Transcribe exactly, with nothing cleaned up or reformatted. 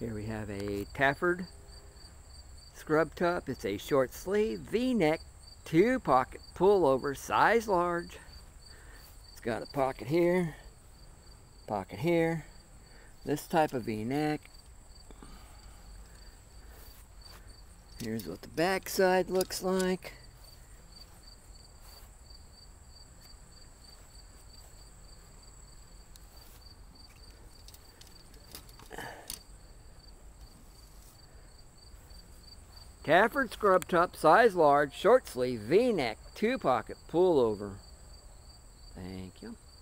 Here we have a Tafford scrub top. It's a short sleeve, V-neck, two pocket pullover, size large. It's got a pocket here, pocket here. This type of V-neck. Here's what the back side looks like. Tafford scrub top, size large, short sleeve, V-neck, two pocket pullover. Thank you.